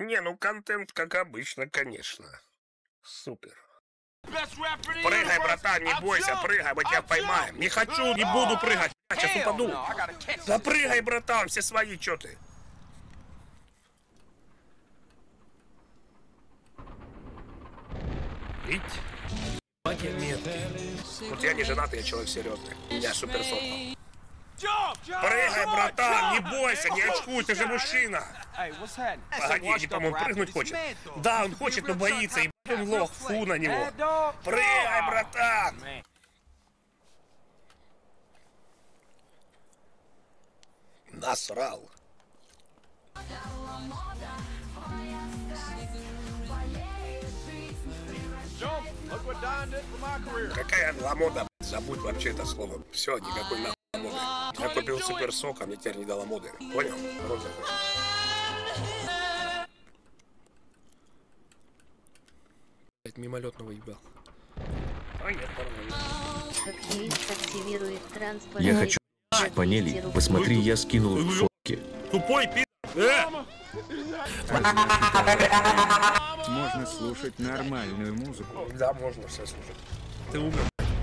Не, ну контент, как обычно, конечно. Супер. Прыгай, братан, не бойся, прыгай, мы тебя поймаем. Не хочу, не буду прыгать, сейчас упаду. Да прыгай, братан, все свои, чё ты? Ведь магия меткий. Вот я не женатый, я человек серьезный. У меня суперсок. Прыгай, братан, не бойся, не очкуй, ты же мужчина. Погоди, не, по-моему, прыгнуть хочет. Да, он хочет, но боится, и он лох, фу на него. Прыгай, братан. Насрал. Какая ламода, забудь вообще это слово. Все, никакой нахуй ламоды. Я купил суперсок, а мне теперь не дала моды. Понял? Розовый. Мимолетного ебал. А нет, нормально. Я хочу панели. Посмотри, я скинул фотки. Тупой пи***. Можно слушать нормальную музыку. Да, можно все слушать. Ты умер.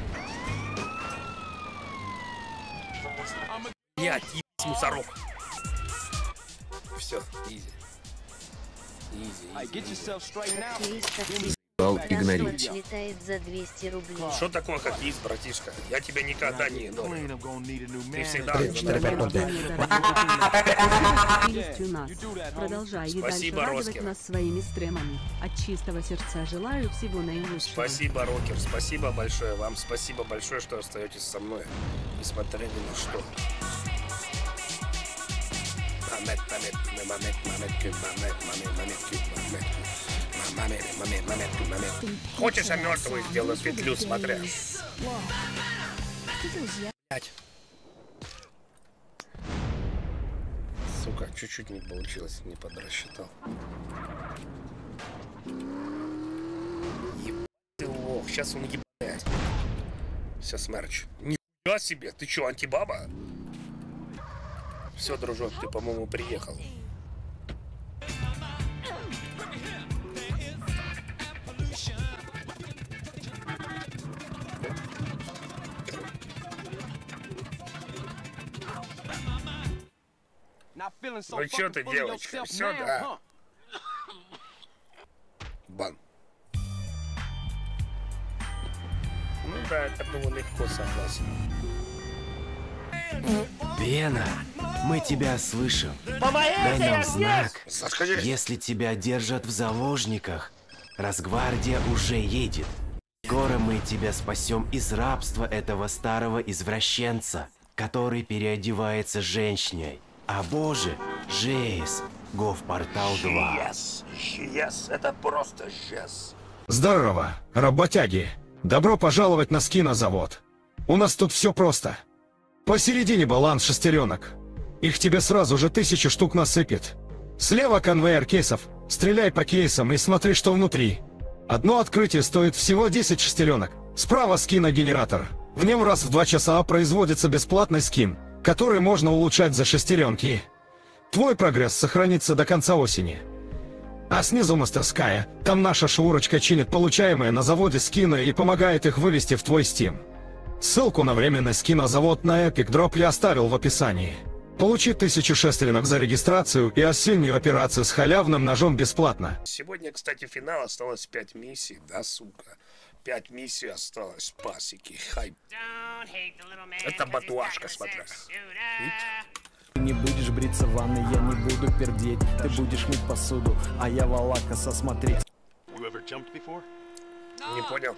Блять, ебать, мусорок. Все, изи. Изи. Игнорить. Что такое хоккеист, братишка? Я тебя никогда не игнорю. Ты всегда... Продолжай и дальше Спасибо, радовать Роскер. нас своими стремами. От чистого сердца желаю всего наилучшего. Спасибо, Рокер, спасибо большое. Вам спасибо большое, что остаетесь со мной. Несмотря ни на что. Хочешь, я мертвую сделаю петлю, смотря. Сука, чуть-чуть не получилось, не подрасчитал. Ебать ты лох, сейчас он ебать. Все, смерч. Нифига себе, ты чё, антибаба? Все, дружок, ты, по-моему, приехал. Ну чё ты, девочка, все, да? Бан. Ну да, это было легко, согласен. Пена, мы тебя слышим. Дай нам знак, Скажи. если тебя держат в заложниках. Росгвардия уже едет. Скоро мы тебя спасем из рабства этого старого извращенца, который переодевается женщиной. А боже, Жейс, Говпортал 2. Yes, это просто yes. Здорово, работяги. Добро пожаловать на скинозавод. У нас тут все просто. Посередине баланс шестеренок. Их тебе сразу же 1000 штук насыпет. Слева конвейер кейсов. Стреляй по кейсам и смотри, что внутри. Одно открытие стоит всего 10 шестеренок. Справа скиногенератор. В нем раз в 2 часа производится бесплатный скин, который можно улучшать за шестеренки. Твой прогресс сохранится до конца осени. А снизу мастерская. Там наша шурочка чинит получаемые на заводе скины и помогает их вывести в твой Steam. Ссылку на временный скинозавод на Epic Drop я оставил в описании. Получи 1000 шестеренок за регистрацию и осеннюю операцию с халявным ножом бесплатно. Сегодня, кстати, финал, осталось 5 миссий, да, сука? 5 миссий осталось, пасики, хайп. Это батуашка, смотря. Ты не будешь бриться в ванной, я не буду пердеть. Ты будешь мыть посуду, а я валакаса смотреть. Не понял.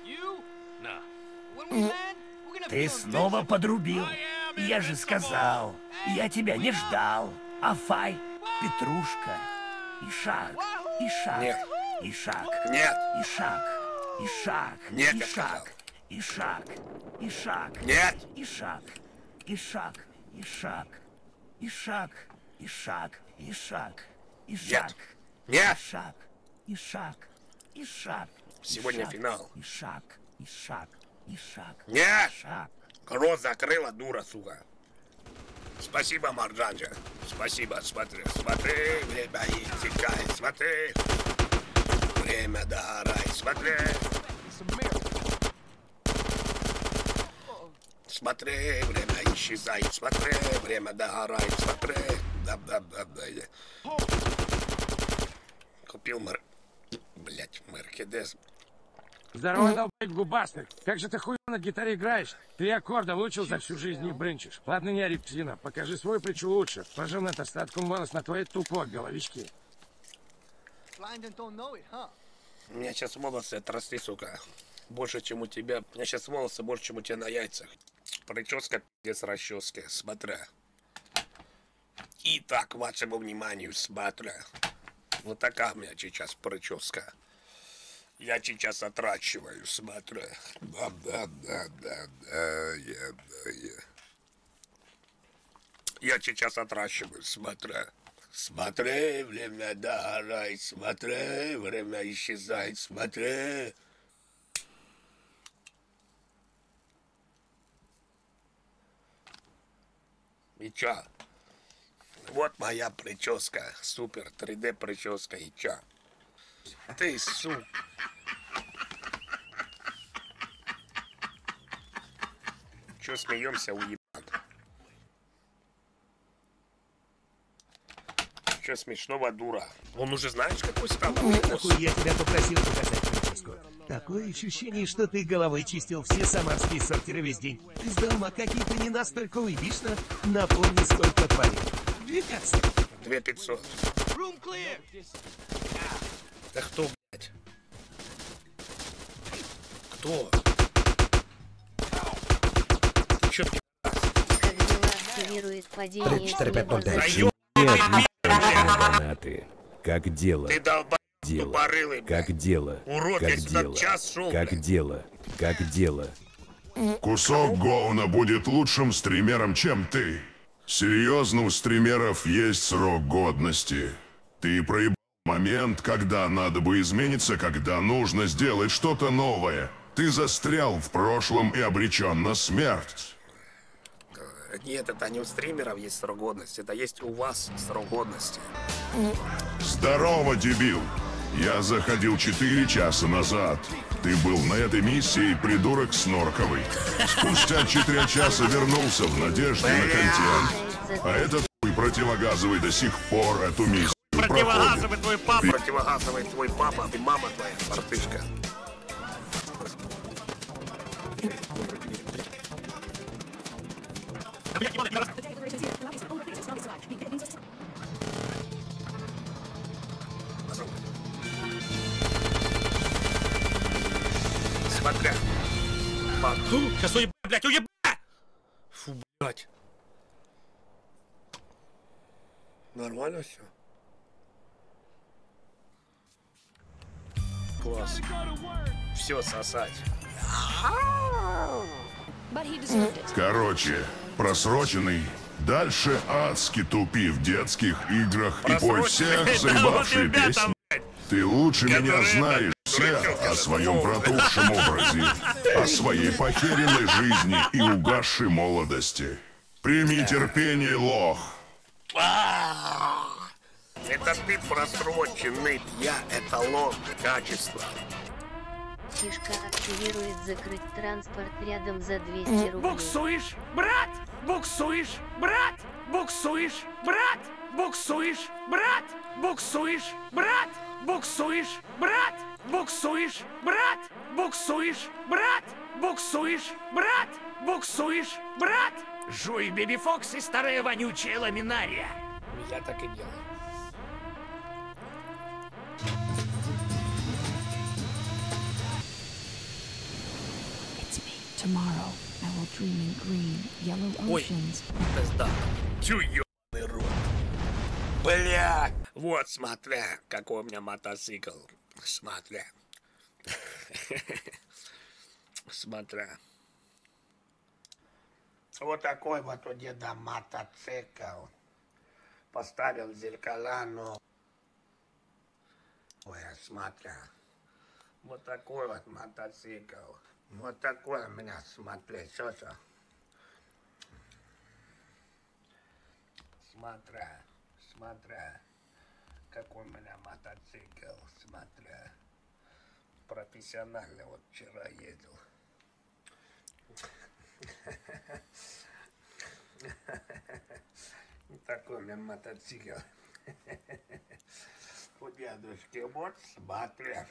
Ты снова подрубил. Я же сказал, я тебя не ждал. Афай, Петрушка, Ишак, Ишак, Нет. Ишак, Нет. Ишак, Ишак, Нет, я сказал. Ишак, Ишак, Нет. Ишак, Ишак, Ишак, Ишак, Ишак, Ишак, Ишак, Нет. Ишак, Ишак, Ишак. Сегодня Ишак, финал. Ишак, Ишак, Ишак. Нет. Ишак. Рот закрыла, дура, сука. Спасибо, Марджанджа. Спасибо, смотри, время истекает, смотри. Время догорает, смотри. Смотри, время исчезает, смотри, время догорает, смотри. Да. Купил Меркедес. Здорово, долбать губастый. Как же ты хуй на гитаре играешь? 3 аккорда выучил за всю жизнь, не брынчишь. Ладно, не ори, псина, покажи свою притчу лучше. Пожим этот остатку волос на твоей тупой головичке. У меня сейчас волосы отрасти, сука. Больше, чем у тебя. У меня сейчас волосы больше, чем у тебя на яйцах. Прическа пиздец расчески, смотря. Итак, вашему вниманию, смотря. Вот такая у меня сейчас прическа. Я сейчас отращиваю, смотря. Да. Я сейчас отращиваю, смотря. Смотри, время догорает, смотри, время исчезает, смотри. И чё? Вот моя прическа, супер 3D прическа, и чё? Ты, сука. Чё смеемся, уебан? Чё смешного, дура? Он уже знаешь, какой стал? Какую я тебя попросил показать прическу. Такое ощущение, что ты головой чистил все самарские сортеры весь день. Из дома какие-то не настолько уебищно. Напомни, сколько парень. 12. 2500. Да кто, блядь? Кто? Ты чё, Как дела? Активирует падение с неба. Гранаты. Как дело? Ты долбай, Дело. тупорылый, Как блядь. дело? Урод, Как я сюда дело? час шел, Как блядь. дело? Как дело? Кусок говна будет лучшим стримером, чем ты. Серьезно, у стримеров есть срок годности. Ты проебал момент, когда надо бы измениться, когда нужно сделать что-то новое. Ты застрял в прошлом и обречен на смерть. Нет, это не у стримеров есть срок годности, это есть у вас срок годности. Здорово, дебил. Я заходил 4 часа назад. Ты был на этой миссии, придурок снорковый. Спустя 4 часа вернулся в надежде на контент. А этот хуй противогазовый до сих пор эту миссию Противогазовый твой папа. Противогазовый твой папа и мама твоя, мартышка. Смотря. Сейчас уебать, блядь, уебать! Фу, блядь. Нормально все? Класс. Все сосать. Короче, просроченный. Дальше адски тупи в детских играх и пой всех заебавшие песни. Ты лучше меня знаешь всех о своем протухшем образе, о своей похеренной жизни и угасшей молодости. Прими терпение, лох. Это ты просроченный, я эталон качества. Фишка активирует закрыть транспорт рядом за 200 рублей. Буксуешь, брат? Буксуешь, брат? Буксуешь, брат? Буксуешь, брат? Буксуешь, брат? Буксуешь, брат? Буксуешь, брат? Буксуешь, брат? Буксуешь, брат? Буксуешь, брат? Жуй, Беби Фокс и старая вонючая ламинария. Я так и делаю. Tomorrow I will dream in green, yellow Ой, oceans. пизда. Тю, ёбаный рот. Блядь. Вот, смотря, какой у меня мотоцикл. Смотря. Смотря. Вот такой вот у деда мотоцикл. Поставил зеркала, но... Ой, смотря. Вот такой вот мотоцикл. Вот такой у меня, смотри, что-то. Смотря, какой у меня мотоцикл, смотря. Профессионально вот вчера ездил. Такой у меня мотоцикл. У дедушки вот, смотря.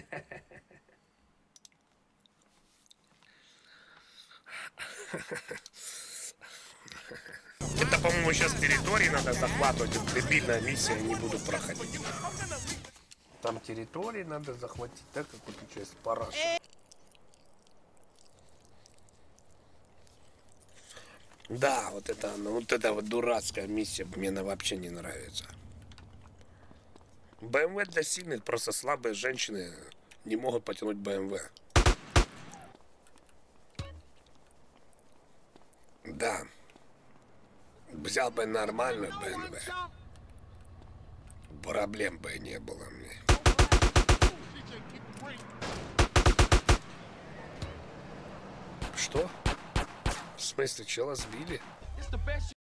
Это, по-моему, сейчас территории надо захватывать. Это дебильная миссия, не буду проходить. Там территории надо захватить, так как вот сейчас параша. Да, вот это вот дурацкая миссия мне она вообще не нравится. БМВ для сильных, просто слабые женщины не могут потянуть БМВ. Да. Взял бы нормальную БМВ. Проблем бы не было мне. Что? В смысле, чела сбили?